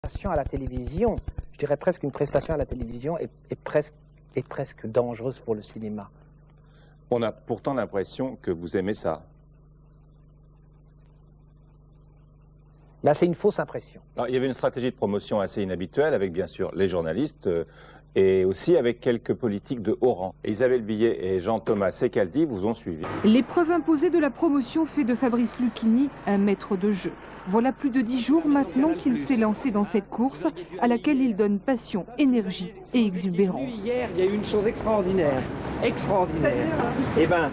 prestation à la télévision, je dirais presque une prestation à la télévision est presque dangereuse pour le cinéma. On a pourtant l'impression que vous aimez ça. Ben, c'est une fausse impression. Alors, il y avait une stratégie de promotion assez inhabituelle avec bien sûr les journalistes et aussi avec quelques politiques de haut rang. Isabelle Billet et Jean-Thomas Secaldi vous ont suivi. L'épreuve imposée de la promotion fait de Fabrice Lucchini un maître de jeu. Voilà plus de 10 jours maintenant qu'il s'est lancé dans cette course à laquelle il donne passion, énergie et exubérance. Hier, il y a eu une chose extraordinaire. Extraordinaire. Eh ben,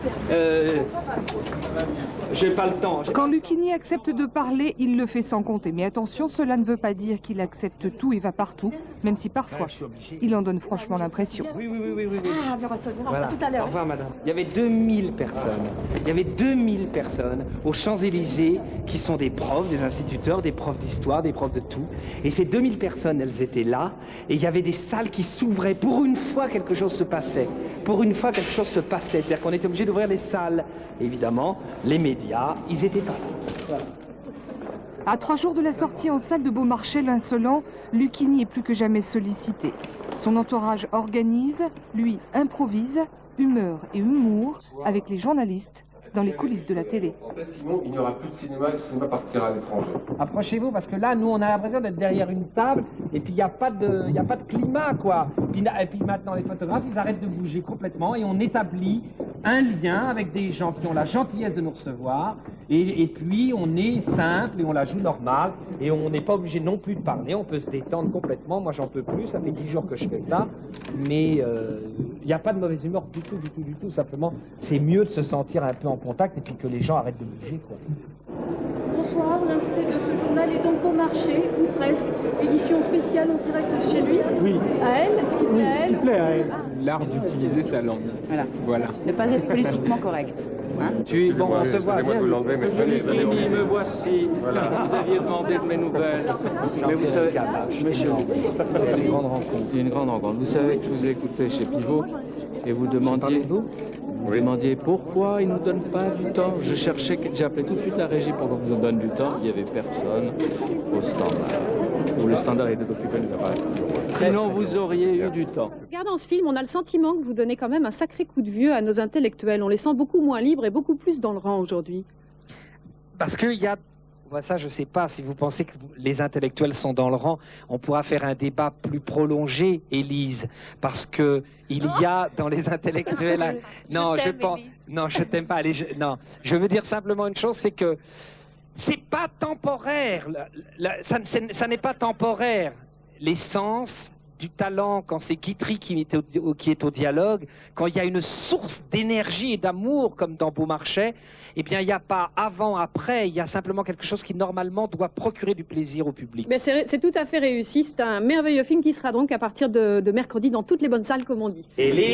j'ai pas le temps. Quand Lucchini accepte de parler, il le fait sans compter. Mais attention, cela ne veut pas dire qu'il accepte tout et va partout, même si parfois, il en donne franchement l'impression. Oui. Ah, Voilà. tout à l'heure. Au revoir, madame. Il y avait 2000 personnes. Il y avait 2000 personnes aux Champs-Élysées qui sont des profs, des instituteurs, des profs d'histoire, des profs de tout. Et ces 2000 personnes, elles étaient là. Et il y avait des salles qui s'ouvraient. Pour une fois, quelque chose se passait. Pour une fois, quelque chose se passait. C'est-à-dire qu'on était obligé d'ouvrir les salles. Évidemment, les médias, ils n'étaient pas là. Voilà. À 3 jours de la sortie en salle de Beaumarchais, l'insolent, Lucchini est plus que jamais sollicité. Son entourage organise, lui improvise, humeur et humour avec les journalistes dans les coulisses de la télé. En fait, Simon, il n'y aura plus de cinéma, le cinéma partira à l'étranger. Approchez-vous, parce que là, nous, on a l'impression d'être derrière une table, et puis il n'y a pas de climat, quoi. Et puis maintenant, les photographes, ils arrêtent de bouger complètement, et on établit un lien avec des gens qui ont la gentillesse de nous recevoir, et puis on est simple, et on la joue normal, et on n'est pas obligé non plus de parler, on peut se détendre complètement. Moi, j'en peux plus, ça fait 10 jours que je fais ça, mais il n'y a pas de mauvaise humeur du tout, simplement, c'est mieux de se sentir un peu en contact et puis que les gens arrêtent de bouger, quoi. Bonsoir, l'invité de ce journal est donc Beaumarchais, ou presque. Édition spéciale en direct de chez lui. Oui. À elle, ce qui plaît à elle. Ce qui plaît à elle. L'art d'utiliser sa langue. Voilà. Ne pas être politiquement correct. Hein? Tu es bon, on se voit. Excusez-moi de vous l'enlever, mais Lucchini, me voici. Voilà. Vous aviez demandé de mes nouvelles. Mais vous savez, monsieur, C'est une grande rencontre. c'est une grande rencontre. Vous savez que je vous ai écouté chez Pivot et vous demandiez... Vous demandiez pourquoi ils ne nous donnent pas du temps. J'ai appelé tout de suite la régie pour qu'on nous donne du temps. Il n'y avait personne au standard. Ou le standard était occupé, nous appareils. Sinon, vous auriez eu du temps. Regardant ce film, on a le sentiment que vous donnez quand même un sacré coup de vieux à nos intellectuels. On les sent beaucoup moins libres et beaucoup plus dans le rang aujourd'hui. Parce qu'il y a... Ça, je ne sais pas si vous pensez que les intellectuels sont dans le rang. On pourra faire un débat plus prolongé, Élise, parce que il y a dans les intellectuels... Non, je pense... Non, je t'aime pas. Allez, non, je veux dire simplement une chose, c'est que c'est pas temporaire. Ça n'est pas temporaire. L'essence du talent, quand c'est Guitry qui est au dialogue, quand il y a une source d'énergie et d'amour comme dans Beaumarchais, eh bien, il n'y a pas avant, après, il y a simplement quelque chose qui, normalement, doit procurer du plaisir au public. C'est tout à fait réussi. C'est un merveilleux film qui sera donc à partir de mercredi dans toutes les bonnes salles, comme on dit.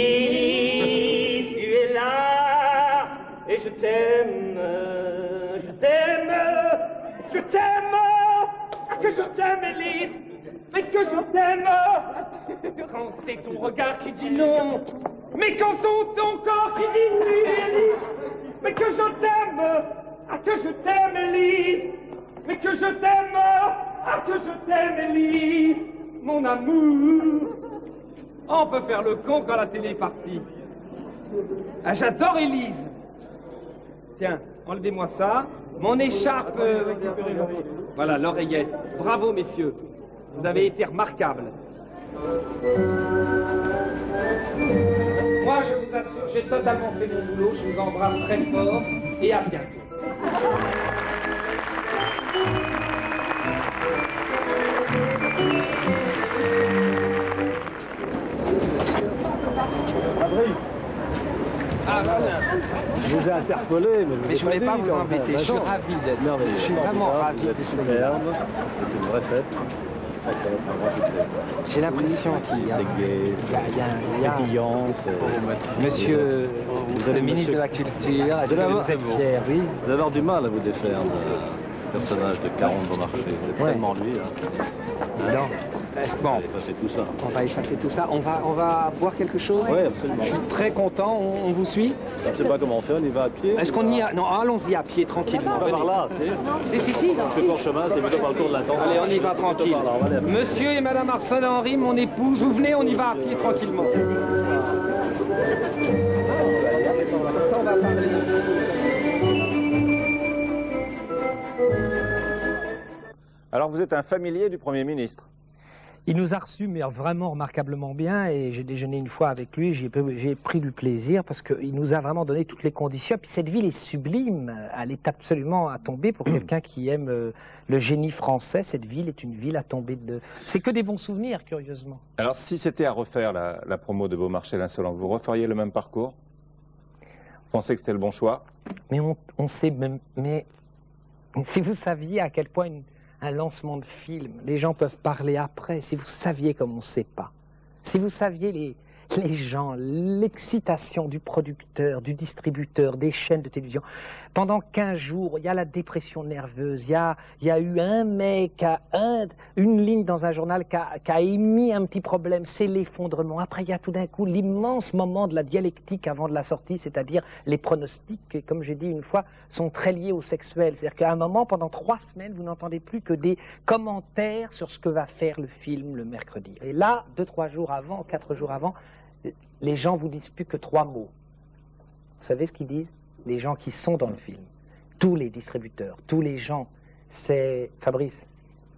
Élise, tu es là, et je t'aime, je t'aime, je t'aime, que je t'aime, Élise, mais que je t'aime. Quand c'est ton regard qui dit non, mais quand c'est ton corps qui dit oui, Élise, mais que je t'aime, que je t'aime, Élise, mais que je t'aime, que je t'aime, Élise, mon amour. On peut faire le con quand la télé est partie. J'adore Élise. Tiens, enlevez-moi ça. Mon écharpe, récupérez-la. Voilà, l'oreillette. Bravo, messieurs. Vous avez été remarquables. Moi, je vous assure, j'ai totalement fait mon boulot. Je vous embrasse très fort et à bientôt. Ah, voilà. Je vous ai interpellé, mais je voulais pas vous embêter. Je suis ravi d'être merveilleux. Je suis vraiment ravi d'être superbe. C'est une vraie fête. J'ai l'impression qu'il y a... C'est gay, pétillant, Monsieur le ministre de la Culture, est-ce que vous êtes fier? Oui. Vous allez avoir du mal à vous défaire du personnage de Caron de Beaumarchais. Vous êtes tellement lui. Non. Bon, On va effacer tout ça. on va effacer tout ça. On va boire quelque chose. Oui, absolument. Je suis très content. On vous suit. Je ne sais pas comment on fait, on y va à pied. Est-ce qu'on y a... Non, allons-y à pied, tranquillement. C'est pas par là, c'est... Si. C'est pas chemin, c'est plutôt par le tour de la tente. Allez, on y va tranquille. Monsieur et Madame Arsène Henry, mon épouse, vous venez, on y va à pied tranquillement. Alors vous êtes un familier du Premier ministre. Il nous a reçus, mais vraiment remarquablement bien, et j'ai déjeuné une fois avec lui, j'ai pris du plaisir, parce qu'il nous a vraiment donné toutes les conditions. Puis cette ville est sublime, elle est absolument à tomber pour quelqu'un qui aime le génie français. Cette ville est une ville à tomber de... C'est que des bons souvenirs, curieusement. Alors si c'était à refaire la promo de Beaumarchais l'Insolent, vous referiez le même parcours? Vous pensez que c'était le bon choix? Mais on sait même... Mais si vous saviez à quel point un lancement de film, les gens peuvent parler après, si vous saviez comme on ne sait pas, si vous saviez les gens, l'excitation du producteur, du distributeur, des chaînes de télévision. Pendant 15 jours, il y a la dépression nerveuse, il y a eu un mec, une ligne dans un journal qui a émis un petit problème, c'est l'effondrement. Après, il y a tout d'un coup l'immense moment de la dialectique avant de la sortie, c'est-à-dire les pronostics, qui, comme j'ai dit une fois, sont très liés au sexuel. C'est-à-dire qu'à un moment, pendant 3 semaines, vous n'entendez plus que des commentaires sur ce que va faire le film le mercredi. Et là, 2-3 jours avant, 4 jours avant, les gens vous disent plus que 3 mots. Vous savez ce qu'ils disent? Les gens qui sont dans le film, tous les distributeurs, tous les gens, c'est Fabrice,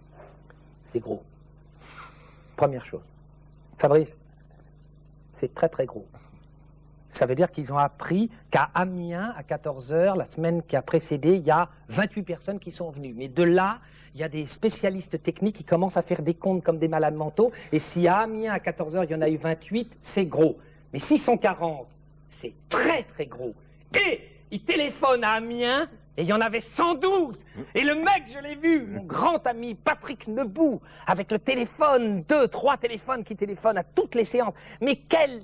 c'est gros. Première chose. Fabrice, c'est très très gros. Ça veut dire qu'ils ont appris qu'à Amiens, à 14h, la semaine qui a précédé, il y a 28 personnes qui sont venues. Mais de là, il y a des spécialistes techniques qui commencent à faire des comptes comme des malades mentaux. Et si à Amiens, à 14h, il y en a eu 28, c'est gros. Mais s'ils sont 40, c'est très très gros. Et il téléphone à Amiens, et il y en avait 112. Et le mec, je l'ai vu, mon grand ami Patrick Nebout, avec le téléphone, 2, 3 téléphones qui téléphonent à toutes les séances. Mais quel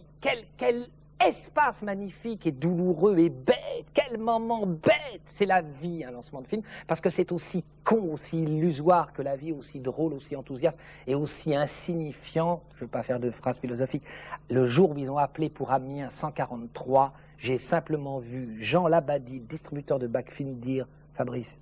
espace magnifique et douloureux et bête, quel moment bête, c'est la vie, un lancement de film, parce que c'est aussi con, aussi illusoire que la vie, aussi drôle, aussi enthousiaste et aussi insignifiant, je ne veux pas faire de phrase philosophique, le jour où ils ont appelé pour Amiens 143, j'ai simplement vu Jean Labadie, distributeur de Bacfilm, dire « Fabrice,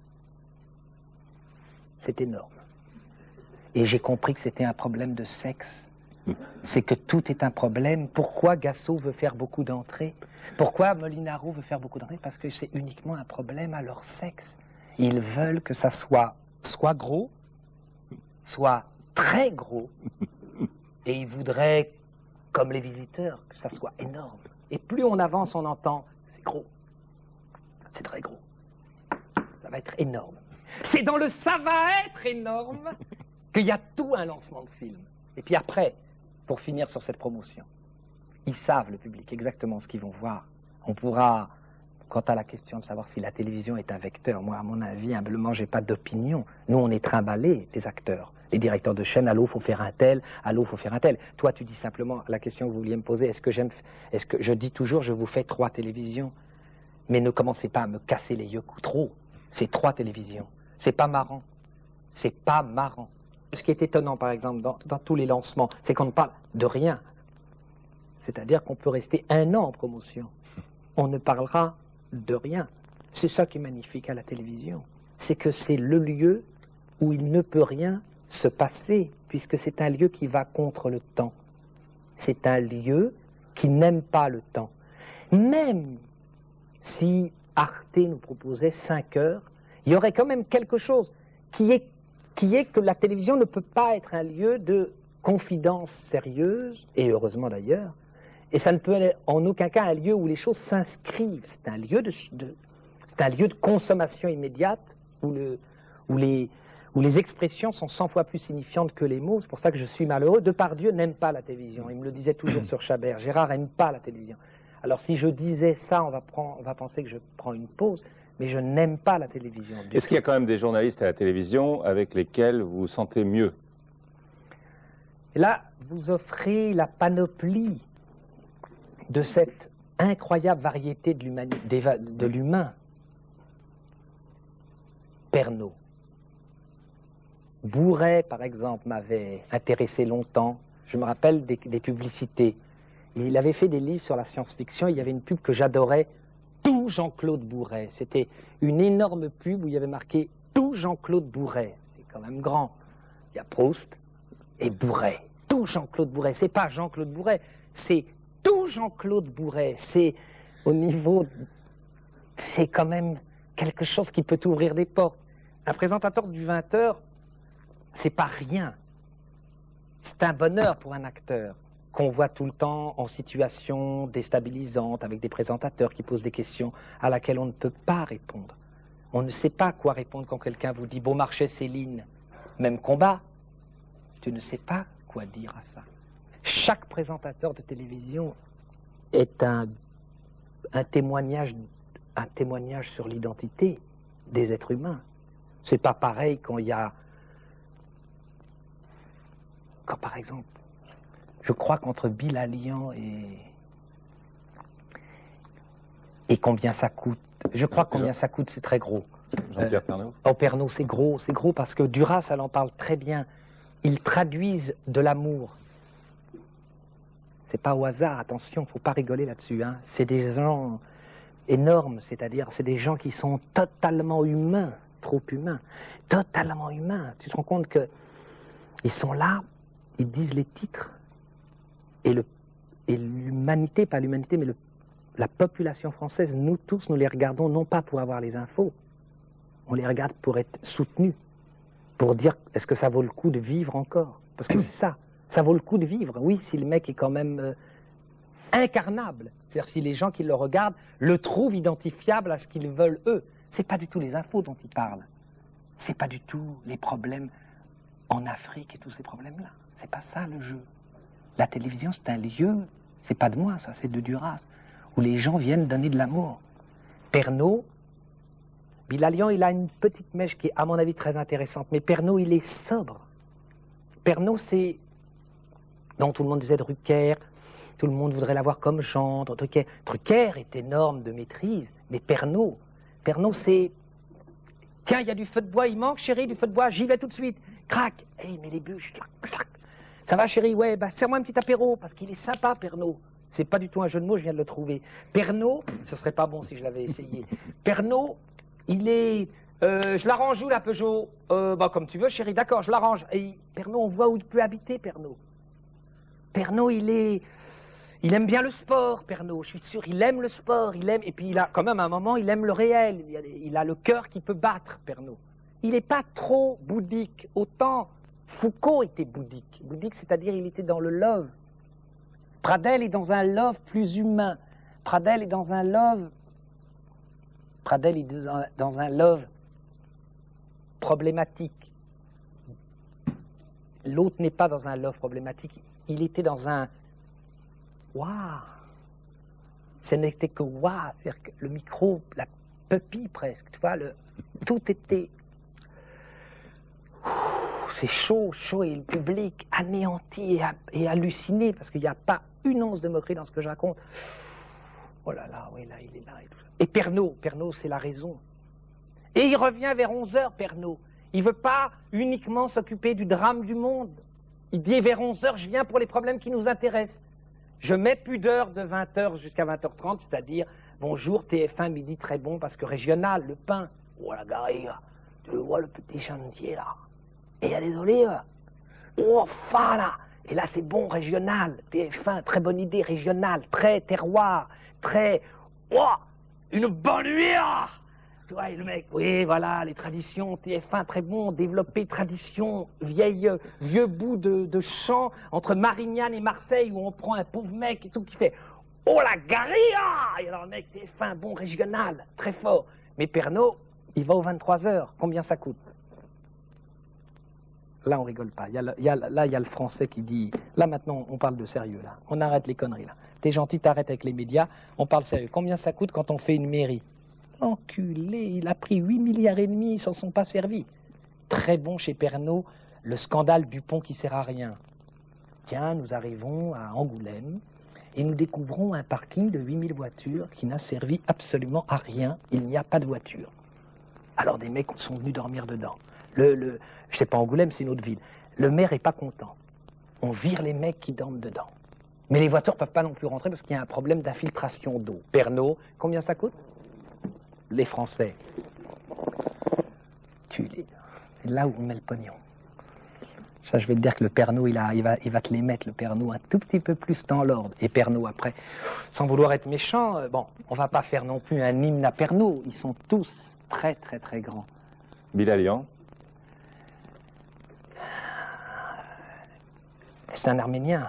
c'est énorme ». Et j'ai compris que c'était un problème de sexe. C'est que tout est un problème. Pourquoi Gassot veut faire beaucoup d'entrées? Pourquoi Molinaro veut faire beaucoup d'entrées? Parce que c'est uniquement un problème à leur sexe. Ils veulent que ça soit gros, soit très gros, et ils voudraient, comme les visiteurs, que ça soit énorme. Et plus on avance, on entend, c'est gros, c'est très gros, ça va être énorme. C'est dans le ça va être énorme qu'il y a tout un lancement de film. Et puis après, pour finir sur cette promotion, ils savent, le public, exactement ce qu'ils vont voir. On pourra, quant à la question de savoir si la télévision est un vecteur, moi, à mon avis, humblement, j'ai pas d'opinion. Nous, on est trimballés, les acteurs, les directeurs de chaîne. Allô, faut faire un tel. Allô, faut faire un tel. Toi, tu dis simplement la question que vous vouliez me poser. Est-ce que je dis toujours, je vous fais 3 télévisions, mais ne commencez pas à me casser les yeux trop. C'est 3 télévisions. C'est pas marrant. C'est pas marrant. Ce qui est étonnant, par exemple, dans tous les lancements, c'est qu'on ne parle de rien. C'est-à-dire qu'on peut rester 1 an en promotion. On ne parlera de rien. C'est ça qui est magnifique à la télévision. C'est que c'est le lieu où il ne peut rien se passer, puisque c'est un lieu qui va contre le temps. C'est un lieu qui n'aime pas le temps. Même si Arte nous proposait 5 heures, il y aurait quand même quelque chose qui est que la télévision ne peut pas être un lieu de confidence sérieuse, et heureusement d'ailleurs, et ça ne peut être en aucun cas un lieu où les choses s'inscrivent. C'est un lieu c'est un lieu de consommation immédiate où les expressions sont 100 fois plus signifiantes que les mots. C'est pour ça que je suis malheureux. Depardieu n'aime pas la télévision. Il me le disait toujours sur Chabert. Gérard n'aime pas la télévision. Alors si je disais ça, on va penser que je prends une pause. Mais je n'aime pas la télévision. Est-ce qu'il y a quand même des journalistes à la télévision avec lesquels vous vous sentez mieux? Et là, vous offrez la panoplie de cette incroyable variété de l'humain. Pernaut, Bourret, par exemple, m'avait intéressé longtemps. Je me rappelle des publicités. Il avait fait des livres sur la science-fiction. Il y avait une pub que j'adorais, tout Jean-Claude Bourret. C'était une énorme pub où il y avait marqué tout Jean-Claude Bourret. C'est quand même grand. Il y a Proust et Bourret. Tout Jean-Claude Bourret. C'est pas Jean-Claude Bourret, c'est tout Jean-Claude Bourret. C'est au niveau... C'est quand même quelque chose qui peut ouvrir des portes. Un présentateur du 20h, c'est pas rien. C'est un bonheur pour un acteur qu'on voit tout le temps en situation déstabilisante avec des présentateurs qui posent des questions à laquelle on ne peut pas répondre. On ne sait pas quoi répondre quand quelqu'un vous dit « Beaumarchais, Céline, même combat ». Tu ne sais pas quoi dire à ça. Chaque présentateur de télévision est un témoignage sur l'identité des êtres humains. C'est pas pareil quand il y a... Quand par exemple, je crois qu'entre Bilalian et combien ça coûte, je crois que combien ça coûte, c'est très gros. Jean-Pierre Pernaut. Oh, Pernaut, c'est gros parce que Duras, elle en parle très bien. Ils traduisent de l'amour. C'est pas au hasard, attention, faut pas rigoler là-dessus. Hein. C'est des gens énormes, c'est-à-dire c'est des gens qui sont totalement humains, trop humains, totalement humains. Tu te rends compte que ils sont là, ils disent les titres, et l'humanité, pas l'humanité, mais la population française, nous tous, nous les regardons non pas pour avoir les infos, on les regarde pour être soutenus, pour dire est-ce que ça vaut le coup de vivre encore? Parce que c'est ça vaut le coup de vivre, oui, si le mec est quand même incarnable, c'est-à-dire si les gens qui le regardent le trouvent identifiable à ce qu'ils veulent eux. C'est pas du tout les infos dont ils parlent, c'est pas du tout les problèmes en Afrique et tous ces problèmes-là. C'est pas ça le jeu. La télévision, c'est un lieu, c'est pas de moi, ça, c'est de Duras, où les gens viennent donner de l'amour. Pernaut, Bilalian, il a une petite mèche qui est, à mon avis, très intéressante, mais Pernaut, il est sobre. Pernaut, c'est... dont tout le monde disait Drucker, tout le monde voudrait l'avoir comme gendre, Drucker. Drucker est énorme de maîtrise, mais Pernaut, c'est... Tiens, il y a du feu de bois, il manque, chérie, du feu de bois, j'y vais tout de suite. Crac, il met les bûches, clac, clac. Ça va, chérie? Ouais, bah, serre-moi un petit apéro, parce qu'il est sympa, Pernaut. C'est pas du tout un jeu de mots, je viens de le trouver. Pernaut, ce serait pas bon si je l'avais essayé. Pernaut, il est... je l'arrange où, la Peugeot? Bah, comme tu veux, chérie, d'accord, je l'arrange. Et Pernaut, on voit où il peut habiter, Pernaut. Pernaut, il aime bien le sport, Pernaut, je suis sûr, il aime le sport, et puis il a, quand même, à un moment, il aime le réel. Il a le cœur qui peut battre, Pernaut. Il n'est pas trop bouddhique, autant Foucault était bouddhique. Bouddhique, c'est-à-dire il était dans le love. Pradel est dans un love plus humain. Pradel est dans un love problématique. L'autre n'est pas dans un love problématique. Il était dans un waouh. Ce n'était que waouh, c'est-à-dire que le micro, la pupille presque, tu vois, tout était... C'est chaud, et le public anéanti et halluciné, parce qu'il n'y a pas une once de moquerie dans ce que je raconte. Oh là là, oui, là, il est là et tout ça. Et Pernaut, c'est la raison. Et il revient vers 11h, Pernaut. Il ne veut pas uniquement s'occuper du drame du monde. Il dit, vers 11h, je viens pour les problèmes qui nous intéressent. Je mets plus d'heures de 20h jusqu'à 20h30, c'est-à-dire, bonjour, TF1, midi très bon, parce que régional, le pain. Oh la garrigue, tu vois le petit chantier là. Et il y a des olives. Oh, là. Et là, c'est bon, régional. TF1, très bonne idée, régional, très terroir, très... Oh, une bonne bière. Tu vois, et le mec, oui, voilà, les traditions, TF1, très bon, développé, tradition, vieux bout de champ entre Marignane et Marseille, où on prend un pauvre mec et tout, qui fait « Oh, la garilla !» Et alors le mec, TF1, bon, régional, très fort. Mais Pernaut, il va aux 23h. Combien ça coûte? Là, on rigole pas. Là, il y a le français qui dit... Là, maintenant, on parle de sérieux, là. On arrête les conneries, là. T'es gentil, t'arrêtes avec les médias, on parle sérieux. Combien ça coûte quand on fait une mairie? Enculé, il a pris 8 milliards et demi, ils s'en sont pas servis. Très bon chez Pernaut, le scandale du pont qui sert à rien. Tiens, nous arrivons à Angoulême et nous découvrons un parking de 8000 voitures qui n'a servi absolument à rien. Il n'y a pas de voiture. Alors des mecs sont venus dormir dedans. Je sais pas, Angoulême, c'est une autre ville. Le maire est pas content. On vire les mecs qui dorment dedans. Mais les voitures peuvent pas non plus rentrer parce qu'il y a un problème d'infiltration d'eau. Pernod, combien ça coûte? Les Français. C'est là où on met le pognon. Ça, je vais te dire que le Pernod, il va te les mettre, le Pernod, un tout petit peu plus dans l'ordre. Et Pernod, après, sans vouloir être méchant, bon, on va pas faire non plus un hymne à Pernod. Ils sont tous très, très, très grands. Bilalian. C'est un Arménien.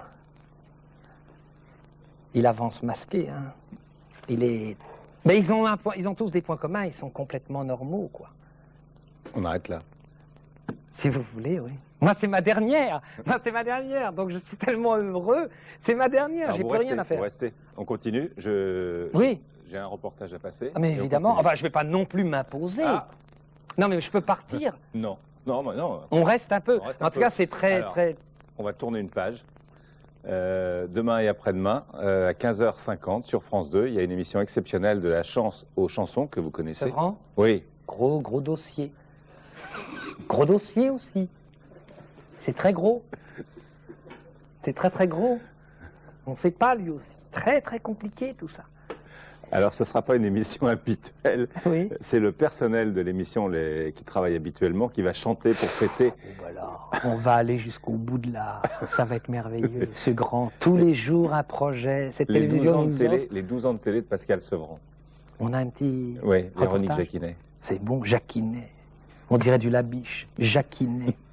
Il avance masqué, hein. Mais ils ont tous des points communs, ils sont complètement normaux, quoi. On arrête là. Si vous voulez, oui. Moi, c'est ma dernière. Donc, je suis tellement heureux. C'est ma dernière. J'ai plus rien à faire. Vous restez. On continue. Oui. J'ai un reportage à passer. Ah, mais évidemment. Enfin, je vais pas non plus m'imposer. Ah. Non, mais je peux partir. Non. On reste un peu. En tout cas, c'est très. On va tourner une page. Demain et après-demain, à 15h50 sur France 2, il y a une émission exceptionnelle de la chance aux chansons que vous connaissez. C'est vrai? Oui. Gros dossier. Gros dossier aussi. C'est très gros. C'est très, très gros. On ne sait pas, lui aussi. Très, très compliqué, tout ça. Alors, ce ne sera pas une émission habituelle. Oui. C'est le personnel de l'émission qui travaille habituellement qui va chanter pour fêter. Voilà. On va aller jusqu'au bout de l'art. Ça va être merveilleux. Ce grand. Tous les jours, un projet. Cette télévision les 12 ans de télé de Pascal Sevran. On a un petit. Oui, Véronique Jacquinet. C'est bon, Jacquinet. On dirait du Labiche. Jacquinet.